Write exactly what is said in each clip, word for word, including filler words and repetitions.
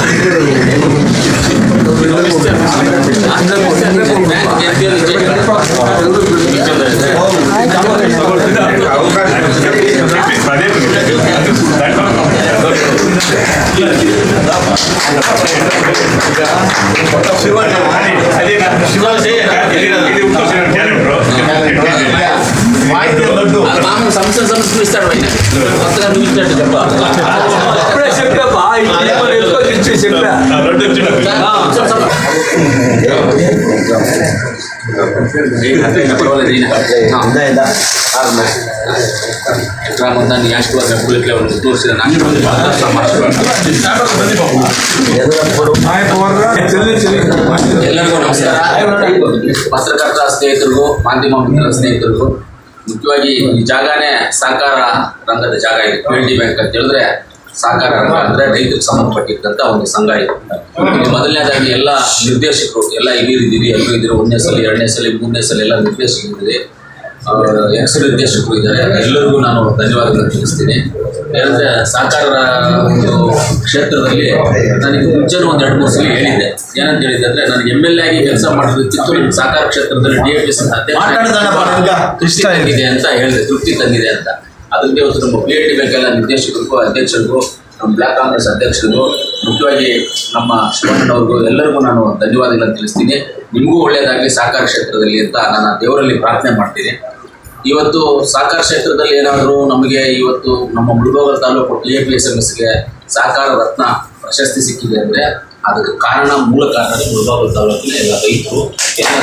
సంవత్సరం సంవత్సరం ఇస్తాడు ఆయన కొత్తగా చూసినట్టు చెప్ప అప్పుడే చెప్పా ಮೊದಲು ಎಷ್ಟು ವರ್ಷ ತೋರಿಸಿದ ಎಲ್ಲರಿಗೂ ನಮಸ್ಕಾರ. ಪತ್ರಕರ್ತ ಸ್ನೇಹಿತರಿಗೂ ಮಾಧ್ಯಮ ಮಿತ್ರರ ಸ್ನೇಹಿತರಿಗೂ ಮುಖ್ಯವಾಗಿ ಈ ಜಾಗನೇ ಸಹಕಾರ ರಂಗದ ಜಾಗ ಇದೆ. ಪಿ ಎಲ್ ಡಿ ಬ್ಯಾಂಕ್ ಅಂತ ಹೇಳಿದ್ರೆ ಸಹಕಾರ ರಂಗ ಅಂದರೆ ರೈತರಿಗೆ ಸಂಬಂಧಪಟ್ಟಿದ್ದಂಥ ಒಂದು ಸಂಘ ಇದೆ. ಇಲ್ಲಿ ಮೊದಲನೇದಾಗಿ ಎಲ್ಲ ನಿರ್ದೇಶಕರು ಎಲ್ಲ ಹಿರಿಯರಿದ್ದೀರಿ, ಎಲ್ಲರೂ ಇದ್ದೀರಿ. ಒಂದನೇ ಸಲ, ಎರಡನೇ ಸಲ, ಮೂರನೇ ಸಲ ಎಲ್ಲ ನಿರ್ದೇಶಕರಿದ್ದೀರಿ, ಎಕ್ಸ್ ನಿರ್ದೇಶಕರು ಇದ್ದಾರೆ. ಎಲ್ಲರಿಗೂ ನಾನು ಧನ್ಯವಾದಗಳನ್ನು ತಿಳಿಸ್ತೀನಿ. ಏನಂದರೆ ಸಹಕಾರ ಕ್ಷೇತ್ರದಲ್ಲಿ ನನಗೆ ಮುಂಚೆನೂ ಒಂದು ಎರಡು ಮೂರು ಸಲ ಹೇಳಿದ್ದೆ. ಏನಂತ ಹೇಳಿದ್ದೆ ಅಂದರೆ ನನಗೆ ಎಮ್ ಎಲ್ ಎ ಆಗಿ ಕೆಲಸ ಮಾಡೋದಕ್ಕಿಂತ ನಿಮ್ಮ ಸಹಕಾರ ಕ್ಷೇತ್ರದಲ್ಲಿ ಡಿ ಎ ಪಿ ಎಸ್ ತೃಪ್ತಿ ತಂದಿದೆ ಅಂತ ಹೇಳಿದೆ, ತೃಪ್ತಿ ತಂದಿದೆ ಅಂತ. ಅದಕ್ಕೆ ಇವತ್ತು ನಮ್ಮ ಪಿ ಎಲ್ ಡಿ ಬ್ಯಾಂಕ್ ಎಲ್ಲ ನಿರ್ದೇಶಕರಿಗೂ ಅಧ್ಯಕ್ಷರಿಗೂ ನಮ್ಮ ಬ್ಲಾಕ್ ಕಾಂಗ್ರೆಸ್ ಅಧ್ಯಕ್ಷರಿಗೂ ಮುಖ್ಯವಾಗಿ ನಮ್ಮ ಶಿವಣ್ಣನವ್ರಿಗೂ ಎಲ್ಲರಿಗೂ ನಾನು ಧನ್ಯವಾದಗಳನ್ನು ತಿಳಿಸ್ತೀನಿ. ನಿಮಗೂ ಒಳ್ಳೆಯದಾಗಲಿ ಸಹಕಾರ ಕ್ಷೇತ್ರದಲ್ಲಿ ಅಂತ ನಾನು ದೇವರಲ್ಲಿ ಪ್ರಾರ್ಥನೆ ಮಾಡ್ತೀನಿ. ಇವತ್ತು ಸಹಕಾರ ಕ್ಷೇತ್ರದಲ್ಲಿ ಏನಾದರೂ ನಮಗೆ ಇವತ್ತು ನಮ್ಮ Mulbagal taluk T A P S M ಎಸ್ಗೆ ಸಹಕಾರ ರತ್ನ ಪ್ರಶಸ್ತಿ ಸಿಕ್ಕಿದೆ ಅಂದರೆ ಅದಕ್ಕೆ ಕಾರಣ ಮೂಲ ಕಾರಣ ಮುಳಬಾಗಿಲು ತಾಲೂಕಿನ ಎಲ್ಲ ರೈತರು ಎಲ್ಲ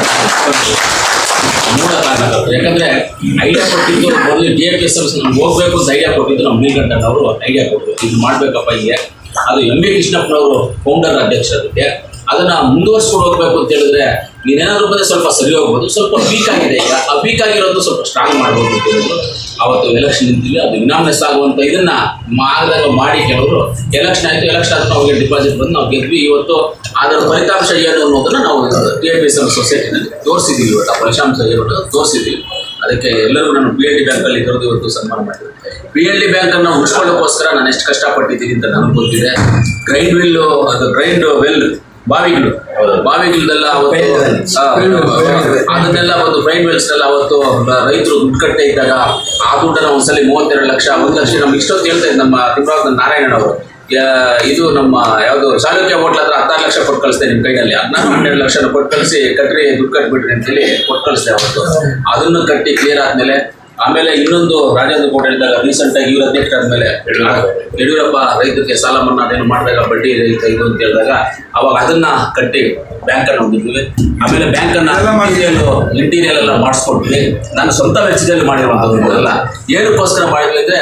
ಮೂಲ ಕಾರಣಗಳು. ಯಾಕಂದರೆ ಐಡಿಯಾ ಕೊಟ್ಟಿದ್ದು ಮೊದಲು D A P S M S ನಮ್ಗೆ ಹೋಗಬೇಕು ಅಂತ ಐಡಿಯಾ ಕೊಟ್ಟಿದ್ದು ನಮ್ಮ ನೀಲಕಂಠನವರು ಐಡಿಯಾ ಕೊಟ್ಟರು, ಇದು ಮಾಡಬೇಕಪ್ಪ ಹೀಗೆ. ಅದು ಎಂ ಬಿ ಕೃಷ್ಣಪ್ಪನವರು ಫೌಂಡರ್ ಅಧ್ಯಕ್ಷರಿಗೆ ಅದನ್ನು ಮುಂದುವರ್ಸ್ಕೊಂಡು ಹೋಗ್ಬೇಕು ಅಂತ ಹೇಳಿದ್ರೆ ನೀನೇನಾದರೂ ಬಂದರೆ ಸ್ವಲ್ಪ ಸರಿ ಹೋಗ್ಬೋದು, ಸ್ವಲ್ಪ ವೀಕ್ ಆಗಿದೆ. ಈಗ ಆ ವೀಕ್ ಆಗಿರೋದು ಸ್ವಲ್ಪ ಸ್ಟ್ರಾಂಗ್ ಮಾಡ್ಬೋದು ಅಂತ ಹೇಳಿದ್ರು. ಅವತ್ತು ಎಲೆಕ್ಷನ್ ನಿಂತಿಲ್ಲ, ಅದು ಇನಾಮ್ನೆಸ್ ಆಗುವಂಥ ಇದನ್ನು ಮಾಡಿದಾಗ ಮಾಡಿ ಕೆಲವರು ಎಲೆಕ್ಷನ್ ಆಯಿತು. ಎಲೆಕ್ಷನ್ ಆದರೂ ಅವ್ರಿಗೆ ಡಿಪಾಸಿಟ್ ಬಂದು ನಾವು ಗೆದ್ವಿ. ಇವತ್ತು ಅದರ ಫಲಿತಾಂಶ ಏನು ಅನ್ನೋದನ್ನು ನಾವು T A P S M ಸೊಸೈಟಿನಲ್ಲಿ ತೋರಿಸಿದ್ದೀವಿ. ಇವತ್ತು ಆ ಫಲಿತಾಂಶ ಏನು ತೋರಿಸಿದ್ದೀವಿ. ಅದಕ್ಕೆ ಎಲ್ಲರೂ ನಾನು ಪಿ ಎಲ್ ಡಿ ಬ್ಯಾಂಕಲ್ಲಿ ಕರೆದು ಇವತ್ತು ಸನ್ಮಾನ ಮಾಡಿದ್ದೆ. ಪಿ ಎಲ್ ಡಿ ಬ್ಯಾಂಕನ್ನು ಉಳಿಸ್ಕೊಳ್ಳೋಕ್ಕೋಸ್ಕರ ನಾನು ಎಷ್ಟು ಕಷ್ಟಪಟ್ಟಿದ್ದೀನಿ ಅಂತ ನನಗೆ ಗೊತ್ತಿದೆ. ಗ್ರೈಂಡ್ ವಿಲ್ಲು, ಅದು ಗ್ರೈಂಡ್ ವೆಲ್ ಬಾವಿಗಳು ಬಾವಿಗಳದೆಲ್ಲ ಅವತ್ತು ಅದನ್ನೆಲ್ಲ ಒಂದು ಗ್ರೈಂಡ್ ವೆಲ್ಸ್ನೆಲ್ಲ ಅವತ್ತು ರೈತರು ದುಡ್ಡು ಕಟ್ಟೆ ಇದ್ದಾಗ ಆ ದುಡ್ಡನ್ನು ಒಂದ್ಸಲಿ ಮೂವತ್ತೆರಡು ಲಕ್ಷ ಒಂದು ಲಕ್ಷ ನಮ್ಗೆ ಇಷ್ಟೊತ್ತು ಹೇಳ್ತಾ ಇದ್ದ ನಮ್ಮ ತಿಮ್ರಾವತ ನಾರಾಯಣನ್ ಅವರು. ಇದು ನಮ್ಮ ಯಾವುದು ಚಾಲುಕ್ಯ ಹೋಟ್ಲ ಹತ್ರ ಹತ್ತಾರು ಲಕ್ಷ ಕೊಟ್ಟು ಕಳಿಸ್ದೆ ನಿಮ್ಮ ಕೈನಲ್ಲಿ. ಹದಿನಾರು ಹನ್ನೆರಡು ಲಕ್ಷನ ಕೊಟ್ಟು ಕಳಿಸಿ ಕಟ್ರಿ ದುಡ್ಡು ಕಟ್ಬಿಟ್ರಿ ಅಂತೇಳಿ ಕೊಟ್ಟು ಕಳಿಸ್ದೆ ಅವತ್ತು. ಅದನ್ನು ಕಟ್ಟಿ ಕ್ಲಿಯರ್ ಆದಮೇಲೆ ಆಮೇಲೆ ಇನ್ನೊಂದು ರಾಜೇಂದ್ರ ಕೋಟೆ ಇದ್ದಾಗ ರೀಸೆಂಟಾಗಿ ಇವ್ರ ಅಧ್ಯಕ್ಷ ಆದಮೇಲೆ ಯಡಿಯೂರಪ್ಪ ರೈತರಿಗೆ ಸಾಲ ಮನ್ನಾ ಅದೇನು ಮಾಡಿದಾಗ ಬಡ್ಡಿ ರೈತ ಇದು ಅಂತ ಹೇಳಿದಾಗ ಅವಾಗ ಅದನ್ನ ಕಟ್ಟಿ ಬ್ಯಾಂಕನ್ನು ಹೊಂದಿದ್ವಿ. ಆಮೇಲೆ ಬ್ಯಾಂಕನ್ನು ಇಂಟೀರಿಯಲ್ ಎಲ್ಲ ಮಾಡಿಸ್ಕೊಟ್ವಿ. ನಾನು ಸ್ವಂತ ವೆಚ್ಚದಲ್ಲಿ ಮಾಡಿರುವಂಥದ್ದೆಲ್ಲ ಏನಕ್ಕೋಸ್ಕರ ಮಾಡಿದ್ವಿ ಅಂದರೆ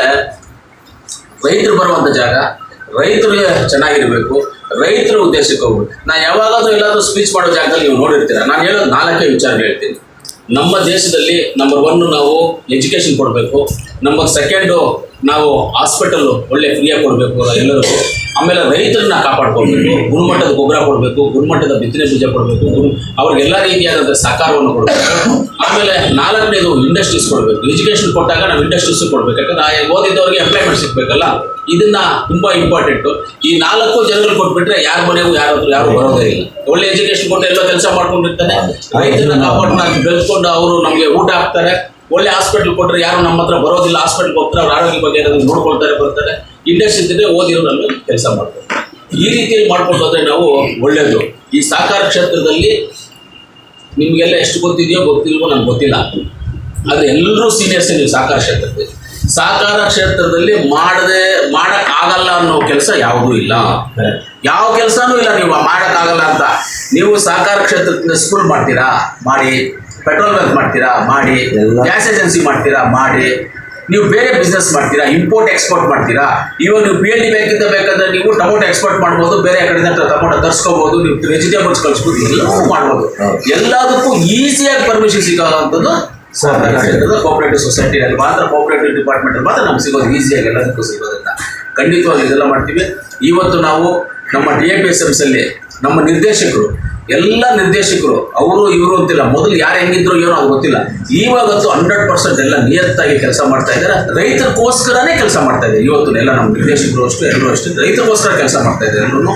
ರೈತರು ಬರುವಂಥ ಜಾಗ, ರೈತರಿಗೆ ಚೆನ್ನಾಗಿರಬೇಕು, ರೈತರ ಉದ್ದೇಶಕ್ಕೆ ಹೋಗ್ಬೇಕು. ನಾನು ಯಾವಾಗಾದ್ರೂ ಎಲ್ಲಾದರೂ ಸ್ಪೀಚ್ ಮಾಡೋ ಜಾಗದಲ್ಲಿ ನೀವು ನೋಡಿರ್ತೀರ. ನಾನು ಹೇಳೋದು ನಾಲ್ಕೇ ವಿಚಾರ ಹೇಳ್ತೀನಿ. ನಮ್ಮ ದೇಶದಲ್ಲಿ ನಂಬರ್ ಒನ್ನು ನಾವು ಎಜುಕೇಷನ್ ಕೊಡಬೇಕು. ನಂಬರ್ ಸೆಕೆಂಡು ನಾವು ಹಾಸ್ಪಿಟಲ್ಲು ಒಳ್ಳೆ ಫ್ರೀಯಾಗಿ ಕೊಡಬೇಕು ಎಲ್ಲರಿಗೂ. ಆಮೇಲೆ ರೈತರನ್ನ ಕಾಪಾಡ್ಕೊಳ್ಬೇಕು, ಗುಣಮಟ್ಟದ ಗೊಬ್ಬರ ಕೊಡಬೇಕು, ಗುಣಮಟ್ಟದ ಬಿತ್ತನೆ ಬೀಜ ಕೊಡಬೇಕು, ಅವ್ರಿಗೆಲ್ಲ ರೀತಿಯಾದಂಥ ಸಹಕಾರವನ್ನು ಕೊಡಬೇಕು. ಆಮೇಲೆ ನಾಲ್ಕನೇದು ಇಂಡಸ್ಟ್ರೀಸ್ ಕೊಡಬೇಕು. ಎಜುಕೇಷನ್ ಕೊಟ್ಟಾಗ ನಾವು ಇಂಡಸ್ಟ್ರೀಸು ಕೊಡಬೇಕು. ಯಾಕಂದರೆ ಓದಿದ್ದವ್ರಿಗೆ ಎಂಪ್ಲಾಯ್ಮೆಂಟ್ ಸಿಗಬೇಕಲ್ಲ, ಇದನ್ನ ತುಂಬ ಇಂಪಾರ್ಟೆಂಟು. ಈ ನಾಲ್ಕು ಜನಗಳು ಕೊಟ್ಬಿಟ್ರೆ ಯಾರ ಮನೆಗೂ ಯಾರು ಯಾರು ಬರೋದೇ ಇಲ್ಲ. ಒಳ್ಳೆ ಎಜುಕೇಷನ್ ಕೊಟ್ಟು ಎಲ್ಲ ಕೆಲಸ ಮಾಡ್ಕೊಂಡಿರ್ತಾನೆ, ರೈತರನ್ನ ಕಾಪಾಡಿ ಬೆಳೆಸ್ಕೊಂಡು ಅವರು ನಮಗೆ ಊಟ ಹಾಕ್ತಾರೆ. ಒಳ್ಳೆ ಹಾಸ್ಪಿಟ್ಲ್ ಕೊಟ್ಟರೆ ಯಾರು ನಮ್ಮ ಹತ್ರ ಬರೋದಿಲ್ಲ, ಹಾಸ್ಪಿಟ್ಲ್ಗೆ ಹೋಗ್ತಾರೆ, ಅವ್ರ ಆರೋಗ್ಯ ಬಗ್ಗೆ ಏನಾದರೂ ನೋಡ್ಕೊಳ್ತಾರೆ, ಬರ್ತಾರೆ. ಇಂಡಸ್ಟ್ರಿ ಇದ್ದರೆ ಓದಿರೋರಲ್ಲಿ ಕೆಲಸ ಮಾಡ್ತಾರೆ. ಈ ರೀತಿಯಲ್ಲಿ ಮಾಡ್ಕೊಂಡು ಹೋದರೆ ನಾವು ಒಳ್ಳೆಯದು. ಈ ಸಹಕಾರ ಕ್ಷೇತ್ರದಲ್ಲಿ ನಿಮಗೆಲ್ಲ ಎಷ್ಟು ಗೊತ್ತಿದೆಯೋ ಗೊತ್ತಿಲ್ವೋ ನನಗೆ ಗೊತ್ತಿಲ್ಲ, ಆದರೆ ಎಲ್ಲರೂ ಸೀನಿಯರ್ಸೇ ನೀವು ಸಹಕಾರ ಕ್ಷೇತ್ರದಲ್ಲಿ. ಸಹಕಾರ ಕ್ಷೇತ್ರದಲ್ಲಿ ಮಾಡದೆ ಮಾಡೋಕ್ಕಾಗಲ್ಲ ಅನ್ನೋ ಕೆಲಸ ಯಾವುದೂ ಇಲ್ಲ, ಯಾವ ಕೆಲಸನೂ ಇಲ್ಲ. ನೀವು ಮಾಡೋಕ್ಕಾಗಲ್ಲ ಅಂತ ನೀವು ಸಹಕಾರ ಕ್ಷೇತ್ರದಿಂದ ಸ್ಕೂಲ್ ಮಾಡ್ತೀರಾ ಮಾಡಿ, ಪೆಟ್ರೋಲ್ ಬಂಕ್ ಮಾಡ್ತೀರಾ ಮಾಡಿ, ಗ್ಯಾಸ್ ಏಜೆನ್ಸಿ ಮಾಡ್ತೀರಾ ಮಾಡಿ, ನೀವು ಬೇರೆ ಬಿಸ್ನೆಸ್ ಮಾಡ್ತೀರಾ, ಇಂಪೋರ್ಟ್ ಎಕ್ಸ್ಪೋರ್ಟ್ ಮಾಡ್ತೀರಾ. ಇವಾಗ ನೀವು ಪಿ ಎಲ್ ಡಿ ಬ್ಯಾಂಕಿಂದ ಬೇಕಾದ್ರೆ ನೀವು ಟೊಮೊಟೊ ಎಕ್ಸ್ಪೋರ್ಟ್ ಮಾಡ್ಬೋದು, ಬೇರೆ ಕಡೆಯಿಂದ ಟೊಮೊಟೊ ತರಿಸ್ಕೋಬೋದು, ನೀವು ವೆಜಿಟೇಬಲ್ಸ್ ಕಳಿಸ್ಬೋದು, ಎಲ್ಲವೂ ಮಾಡ್ಬೋದು. ಎಲ್ಲದಕ್ಕೂ ಈಸಿಯಾಗಿ ಪರ್ಮಿಷನ್ ಸಿಗೋವಂಥದ್ದು ಸಹಕಾರ ಕ್ಷೇತ್ರದ ಕೋಆಪರೇಟಿವ್ ಸೊಸೈಟಿಯಲ್ಲಿ ಮಾತ್ರ, ಕೋಆಪರೇಟಿವ್ ಡಿಪಾರ್ಟ್ಮೆಂಟಲ್ಲಿ ಮಾತ್ರ ನಮ್ಗೆ ಸಿಗೋದು ಈಸಿಯಾಗಿ, ಎಲ್ಲದಕ್ಕೂ ಸಿಗೋದ್ರಿಂದ ಖಂಡಿತವಾಗಿ ಇದೆಲ್ಲ ಮಾಡ್ತೀವಿ. ಇವತ್ತು ನಾವು ನಮ್ಮ D A P S M S ಅಲ್ಲಿ ನಮ್ಮ ನಿರ್ದೇಶಕರು ಎಲ್ಲ ನಿರ್ದೇಶಕರು ಅವರು ಇವರು ಅಂತಿಲ್ಲ, ಮೊದಲು ಯಾರು ಹೆಂಗಿದ್ರು ಏನೋ ಅದು ಗೊತ್ತಿಲ್ಲ. ಇವಾಗಂತೂ ಹಂಡ್ರೆಡ್ ಪರ್ಸೆಂಟ್ ಎಲ್ಲ ನಿಯತ್ತಾಗಿ ಕೆಲಸ ಮಾಡ್ತಾ ಇದ್ದಾರೆ. ರೈತರಿಗೋಸ್ಕರನೇ ಕೆಲಸ ಮಾಡ್ತಾ ಇದ್ದಾರೆ ಇವತ್ತು ಎಲ್ಲ ನಮ್ಮ ನಿರ್ದೇಶಕರು ಅಷ್ಟು ಎಲ್ಲರೂ ಅಷ್ಟೇ ರೈತರಿಗೋಸ್ಕರ ಕೆಲಸ ಮಾಡ್ತಾ ಇದ್ದಾರೆ. ಎಲ್ಲರೂ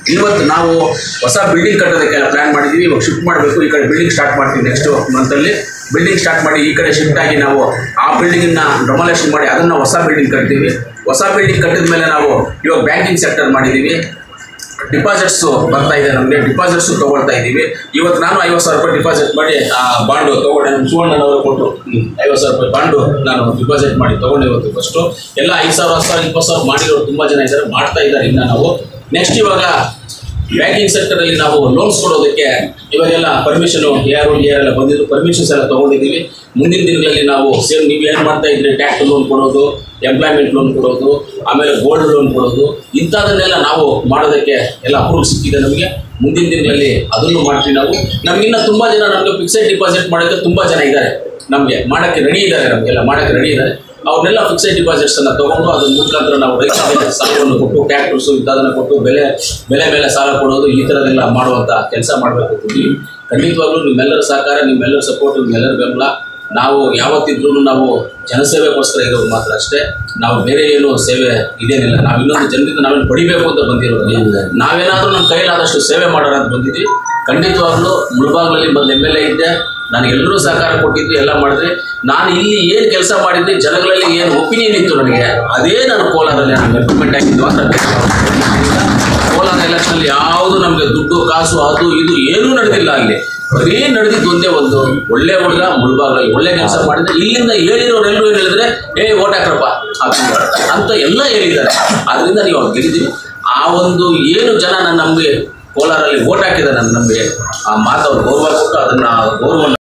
ಇವತ್ತು ನಾವು ಹೊಸ ಬಿಲ್ಡಿಂಗ್ ಕಟ್ಟೋದಕ್ಕೆಲ್ಲ ಪ್ಲಾನ್ ಮಾಡಿದ್ದೀವಿ. ಇವಾಗ ಶಿಫ್ಟ್ ಮಾಡಬೇಕು, ಈ ಕಡೆ ಬಿಲ್ಡಿಂಗ್ ಸ್ಟಾರ್ಟ್ ಮಾಡ್ತೀವಿ. ನೆಕ್ಸ್ಟ್ ಮಂತಲ್ಲಿ ಬಿಲ್ಡಿಂಗ್ ಸ್ಟಾರ್ಟ್ ಮಾಡಿ ಈ ಕಡೆ ಶಿಫ್ಟ್ ಆಗಿ ನಾವು ಆ ಬಿಲ್ಡಿಂಗನ್ನ ಡೆಮಾಲಿಷನ್ ಮಾಡಿ ಅದನ್ನು ಹೊಸ ಬಿಲ್ಡಿಂಗ್ ಕಟ್ತೀವಿ. ಹೊಸ ಬಿಲ್ಡಿಂಗ್ ಕಟ್ಟಿದ ಮೇಲೆ ನಾವು ಇವಾಗ ಬ್ಯಾಂಕಿಂಗ್ ಸೆಕ್ಟರ್ ಮಾಡಿದ್ದೀವಿ. ಡಿಪಾಸಿಟ್ಸು ಬರ್ತಾ ಇದೆ, ನಮಗೆ ಡಿಪಾಸಿಟ್ಸು ತೊಗೊಳ್ತಾ ಇದ್ದೀವಿ. ಇವತ್ತು ನಾನು ಐವತ್ತು ಸಾವಿರ ರೂಪಾಯಿ ಡಿಪಾಸಿಟ್ ಮಾಡಿ ಆ ಬಾಂಡು ತೊಗೊಂಡೆ. ನಮ್ಮ ಸುವರ್ಣನವರು ಕೊಟ್ಟು ಐವತ್ತು ಸಾವಿರ ರೂಪಾಯಿ ಬಾಂಡು ನಾನು ಡಿಪಾಸಿಟ್ ಮಾಡಿ ತೊಗೊಂಡೆ. ಇವತ್ತು ಫಸ್ಟು ಎಲ್ಲ ಐದು ಸಾವಿರ ಹತ್ತು ಸಾವಿರ ಇಪ್ಪತ್ತು ಸಾವಿರ ಮಾಡಿರೋರು ತುಂಬ ಜನ ಇದ್ದಾರೆ, ಮಾಡ್ತಾ ಇದ್ದಾರೆ. ಇನ್ನು ನಾವು ನೆಕ್ಸ್ಟ್ ಇವಾಗ ಬ್ಯಾಂಕಿಂಗ್ ಸೆಕ್ಟರಲ್ಲಿ ನಾವು ಲೋನ್ಸ್ ಕೊಡೋದಕ್ಕೆ ಇವಾಗೆಲ್ಲ ಪರ್ಮಿಷನು ಯಾರು ಯಾರೆಲ್ಲ ಬಂದಿದ್ದು ಪರ್ಮಿಷನ್ಸ್ ಎಲ್ಲ ತೊಗೊಂಡಿದ್ದೀವಿ. ಮುಂದಿನ ದಿನಗಳಲ್ಲಿ ನಾವು ಸೇಮ್ ನೀವು ಏನು ಮಾಡ್ತಾ ಇದ್ರಿ, ಟ್ಯಾಕ್ಸ್ ಲೋನ್ ಕೊಡೋದು, ಎಂಪ್ಲಾಯ್ಮೆಂಟ್ ಲೋನ್ ಕೊಡೋದು, ಆಮೇಲೆ ಗೋಲ್ಡ್ ಲೋನ್ ಕೊಡೋದು, ಇಂಥದನ್ನೆಲ್ಲ ನಾವು ಮಾಡೋದಕ್ಕೆ ಎಲ್ಲ ಅಪ್ರೂವ್ ಸಿಕ್ಕಿದೆ ನಮಗೆ. ಮುಂದಿನ ದಿನಗಳಲ್ಲಿ ಅದನ್ನು ಮಾಡ್ತೀವಿ ನಾವು. ನಮಗಿನ್ನ ತುಂಬ ಜನ ನಮಗೆ ಫಿಕ್ಸೆಡ್ ಡಿಪಾಸಿಟ್ ಮಾಡೋಕ್ಕೆ ತುಂಬ ಜನ ಇದ್ದಾರೆ, ನಮಗೆ ಮಾಡೋಕ್ಕೆ ರೆಡಿ ಇದ್ದಾರೆ, ನಮಗೆಲ್ಲ ಮಾಡೋಕ್ಕೆ ರೆಡಿ ಇದ್ದಾರೆ. ಅವ್ರನ್ನೆಲ್ಲ ಫಿಕ್ಸೆಡ್ ಡಿಪಾಸಿಟ್ಸನ್ನು ತೊಗೊಂಡು ಅದ್ರ ಮುಖಾಂತರ ನಾವು ರೈತರಿಗೆ ಸಾಲವನ್ನು ಕೊಟ್ಟು ಟ್ಯಾಕ್ಟರ್ಸು ಇಂಥದನ್ನು ಕೊಟ್ಟು ಬೆಲೆ ಬೆಲೆ ಮೇಲೆ ಸಾಲ ಕೊಡೋದು, ಈ ಥರದೆಲ್ಲ ಮಾಡುವಂಥ ಕೆಲಸ ಮಾಡಬೇಕಿದ್ದೀವಿ. ಖಂಡಿತವಾಗ್ಲೂ ನಿಮ್ಮೆಲ್ಲರ ಸಹಕಾರ, ನಿಮ್ಮೆಲ್ಲರ ಸಪೋರ್ಟ್, ನಿಮ್ಮೆಲ್ಲರ ಬೆಂಬಲ. ನಾವು ಯಾವತ್ತಿದ್ರೂ ನಾವು ಜನಸೇವೆಗೋಸ್ಕರ ಇರೋದು ಮಾತ್ರ ಅಷ್ಟೇ. ನಾವು ಬೇರೆ ಏನು ಸೇವೆ ಇದೇನಿಲ್ಲ. ನಾವು ಇನ್ನೊಂದು ಜನರಿಂದ ನಾವೇನು ಪಡಿಬೇಕು ಅಂತ ಬಂದಿರೋದು, ನಾವೇನಾದರೂ ನಮ್ಮ ಕೈಲಾದಷ್ಟು ಸೇವೆ ಮಾಡೋಣ ಅಂತ ಬಂದಿದ್ವಿ. ಖಂಡಿತವಾಗ್ಲೂ ಮುಳಬಾಗಿಲಲ್ಲಿ ಮೊದಲು ಎಮ್ ಎಲ್ ಎ ಇದ್ದೆ, ನಾನು ಎಲ್ಲರೂ ಸಹಕಾರ ಕೊಟ್ಟಿದ್ದು, ಎಲ್ಲ ಮಾಡಿದ್ವಿ. ನಾನು ಇಲ್ಲಿ ಏನು ಕೆಲಸ ಮಾಡಿದ್ದೆ, ಜನಗಳಲ್ಲಿ ಏನು ಒಪಿನಿಯನ್ ಇತ್ತು ನನಗೆ, ಅದೇ ನಾನು ಕೋಲಾರಲ್ಲಿ ನಾನು ಇಂಪ್ಲಿಮೆಂಟ್ ಆಗಿದ್ದು ಅಂತ. ಕೋಲಾರ ಎಲೆಕ್ಷನಲ್ಲಿ ಯಾವುದು ನಮಗೆ ದುಡ್ಡು ಕಾಸು ಅದು ಇದು ಏನೂ ನಡೆದಿಲ್ಲ. ಅಲ್ಲಿ ಬರೀ ನಡೆದಿದ್ದು ಒಂದೇ ಒಂದು ಒಳ್ಳೆ ಹುಡುಗ ಮುಳಬಾಗಿಲಲ್ಲಿ ಒಳ್ಳೆ ಕೆಲಸ ಮಾಡಿದ್ರೆ ಇಲ್ಲಿಂದ ಹೇಳಿರೋರೆಲ್ಲರೂ ಏನು ಹೇಳಿದ್ರೆ, ಏ ಓಟ್ ಹಾಕ್ರಪ್ಪ ಅಂತ ಎಲ್ಲ ಹೇಳಿದ್ದಾರೆ. ಅದರಿಂದ ನೀವು ಅವ್ರು ಗೆಲ್ಲಿದ್ದೀವಿ. ಆ ಒಂದು ಏನು ಜನ ನನ್ನ ನಮಗೆ ಕೋಲಾರಲ್ಲಿ ಓಟ್ ಹಾಕಿದ್ದಾರೆ ನನ್ನ ನಮಗೆ, ಆ ಮಾತು ಅವ್ರು ಗೌರವ ಕೊಟ್ಟು ಅದನ್ನು ಗೌರವವನ್ನು